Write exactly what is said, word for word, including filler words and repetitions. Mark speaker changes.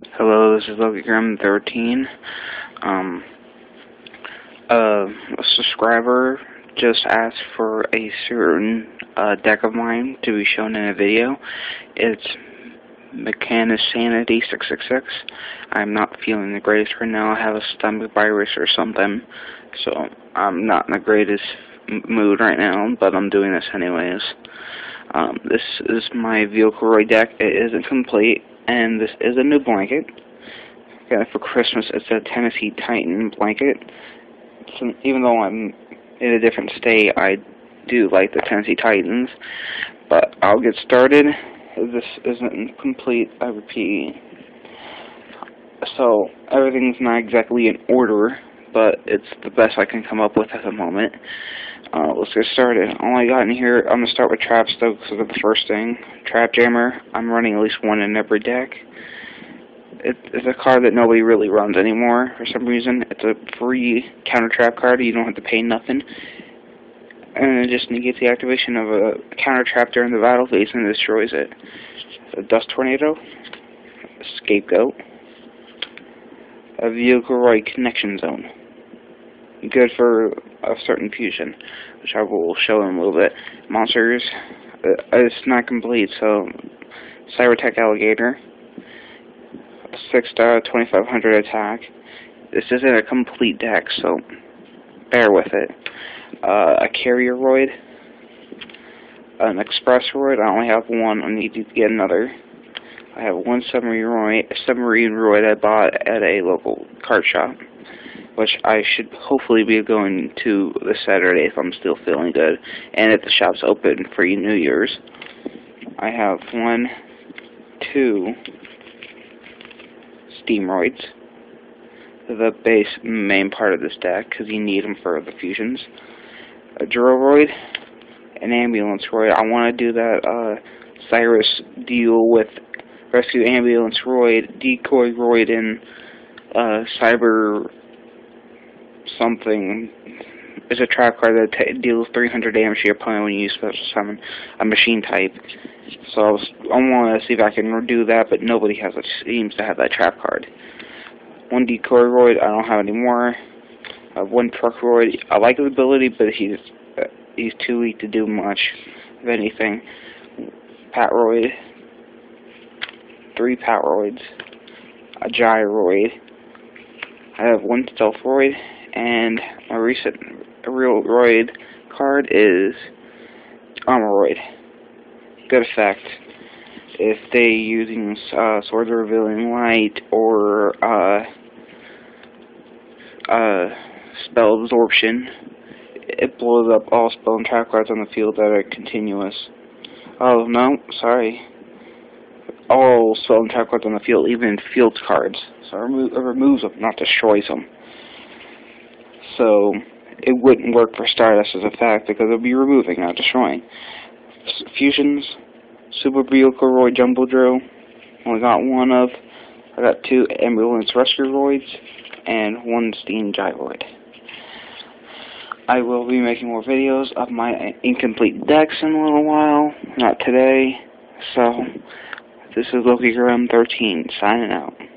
Speaker 1: Hello, this is Vehicleroid thirteen. Um, uh, a subscriber just asked for a certain uh, deck of mine to be shown in a video. It's Mechanis Sanity six six six. I'm not feeling the greatest right now. I have a stomach virus or something, so I'm not in the greatest mood right now, but I'm doing this anyways. Um, this is my Vehicleroid deck. It isn't complete, and this is a new blanket. Got it for Christmas. It's a Tennessee Titan blanket. So even though I'm in a different state, I do like the Tennessee Titans. But I'll get started. This isn't complete, I repeat. So everything's not exactly in order, but it's the best I can come up with at the moment. Uh, let's get started. All I got in here, I'm going to start with Trap Stoke because of the first thing. Trap Jammer, I'm running at least one in every deck. It, it's a card that nobody really runs anymore for some reason. It's a free counter trap card. You don't have to pay nothing. And it just negates the activation of a counter trap during the battle phase and destroys it. A Dust Tornado, a Scapegoat, a Vehicleroid Connection Zone. Good for a certain fusion, which I will show in a little bit. Monsters, uh, it's not complete, so Cybertech Alligator, a six star twenty-five hundred attack. This isn't a complete deck, so bear with it. Uh, a Carrieroid, an Expresseroid. I only have one. I need to get another. I have one submarine submarine roid I bought at a local card shop, which I should hopefully be going to this Saturday if I'm still feeling good, and if the shop's open for New Year's. I have one, two Steamroids, the base main part of this deck, because you need them for the fusions. A Duroroid, an Ambulance Roid. I want to do that uh, Cyrus deal with Rescue Ambulance Roid, Decoy Roid, and uh, Cyber something. It's a trap card that t deals three hundred damage to your opponent when you use special summon a machine type. So I, was, I want to see if I can do that, but nobody has it seems to have that trap card. One Decoyroid, I don't have any more. I have one Truckroid. I like his ability, but he's uh, he's too weak to do much of anything. Patroid, three Patroids, a Gyroid. I have one Stealthroid, and my recent real Roid card is Armoroid. Good effect if they using uh, Swords of Revealing Light or uh, uh, Spell Absorption. It blows up all spell and trap cards on the field that are continuous. Oh no, sorry. All spell and trap cards on the field, even field cards. So it, remo it removes them, not destroys them. So it wouldn't work for Stardust as a fact because it would be removing, not destroying. Fusions, Super Vehicleroid Jumbo Drill. Only got one of. I got two Ambulance Rescue Roids and one Steam Gyroid. I will be making more videos of my incomplete decks in a little while. Not today. So this is Vehicleroid thirteen signing out.